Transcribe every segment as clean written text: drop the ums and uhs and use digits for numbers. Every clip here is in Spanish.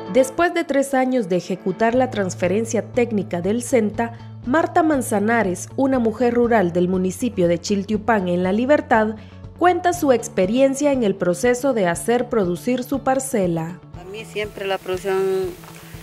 Después de 3 años de ejecutar la transferencia técnica del CENTA, Marta Manzanares, una mujer rural del municipio de Chiltiupán en La Libertad, cuenta su experiencia en el proceso de hacer producir su parcela. A mí siempre la producción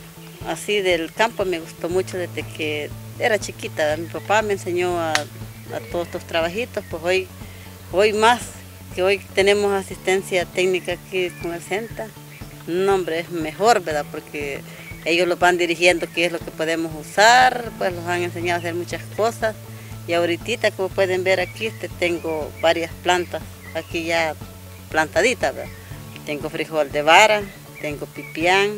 así del campo me gustó mucho desde que era chiquita. Mi papá me enseñó a todos estos trabajitos, pues hoy más que hoy tenemos asistencia técnica aquí con el CENTA. No, hombre, es mejor, ¿verdad? Porque ellos los van dirigiendo qué es lo que podemos usar, pues los han enseñado a hacer muchas cosas. Y ahorita, como pueden ver aquí, tengo varias plantas aquí ya plantaditas, ¿verdad? Tengo frijol de vara, tengo pipián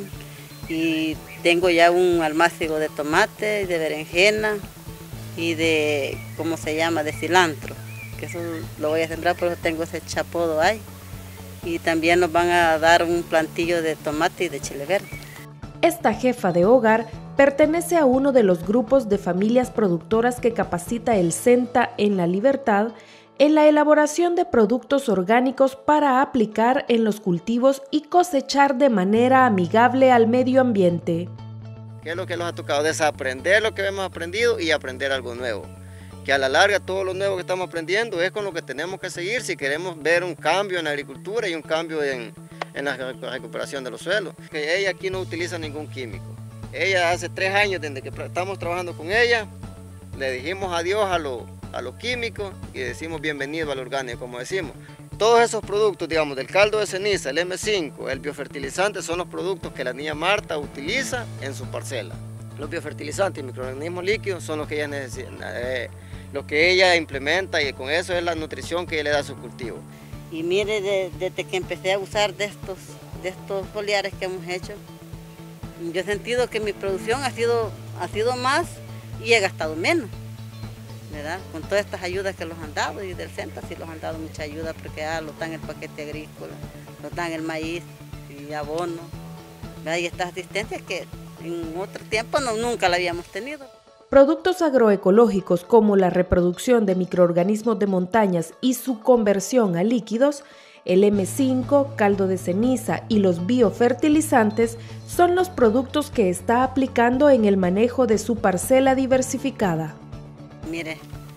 y tengo ya un almácigo de tomate, de berenjena y de, ¿cómo se llama?, de cilantro, que eso lo voy a sembrar, por eso tengo ese chapodo ahí. Y también nos van a dar un plantillo de tomate y de chile verde. Esta jefa de hogar pertenece a uno de los grupos de familias productoras que capacita el CENTA en La Libertad en la elaboración de productos orgánicos para aplicar en los cultivos y cosechar de manera amigable al medio ambiente. ¿Qué es lo que nos ha tocado? Desaprender lo que hemos aprendido y aprender algo nuevo. Que a la larga todo lo nuevo que estamos aprendiendo es con lo que tenemos que seguir si queremos ver un cambio en la agricultura y un cambio en la recuperación de los suelos. Que ella aquí no utiliza ningún químico. Ella hace 3 años desde que estamos trabajando con ella, le dijimos adiós a lo químico y decimos bienvenido al orgánico, como decimos. Todos esos productos, digamos, del caldo de ceniza, el M5, el biofertilizante, son los productos que la niña Marta utiliza en su parcela. Los biofertilizantes y microorganismos líquidos son los que ella necesita, lo que ella implementa, y con eso es la nutrición que ella le da a su cultivo. Y mire, desde que empecé a usar de estos foliares que hemos hecho, yo he sentido que mi producción ha sido más y he gastado menos, ¿verdad? Con todas estas ayudas que los han dado, y del CENTA sí los han dado mucha ayuda, porque los dan el paquete agrícola, los dan el maíz y abono, ¿verdad? Y estas asistencias que en otro tiempo nunca la habíamos tenido. Productos agroecológicos como la reproducción de microorganismos de montañas y su conversión a líquidos, el M5, caldo de ceniza y los biofertilizantes son los productos que está aplicando en el manejo de su parcela diversificada. Mire,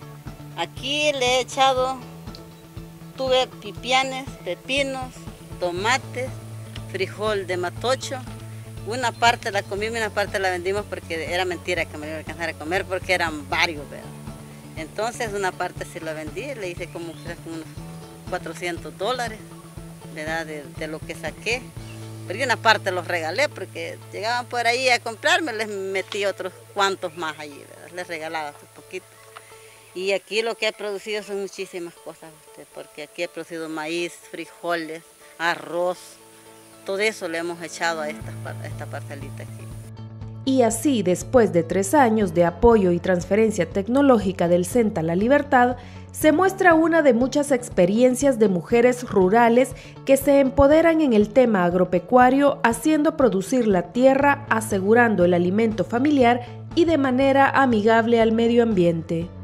aquí le he echado, tuve pipianes, pepinos, tomates, frijol de matocho. Una parte la comimos y una parte la vendimos porque era mentira que me iba a alcanzar a comer porque eran varios, ¿verdad? Entonces una parte sí la vendí, le hice como unos $400, ¿verdad? De lo que saqué. Pero una parte los regalé porque llegaban por ahí a comprarme, les metí otros cuantos más allí, ¿verdad? Les regalaba un poquito. Y aquí lo que he producido son muchísimas cosas, porque aquí he producido maíz, frijoles, arroz. Todo eso le hemos echado a esta parcelita aquí. Y así, después de 3 años de apoyo y transferencia tecnológica del CENTA La Libertad, se muestra una de muchas experiencias de mujeres rurales que se empoderan en el tema agropecuario, haciendo producir la tierra, asegurando el alimento familiar y de manera amigable al medio ambiente.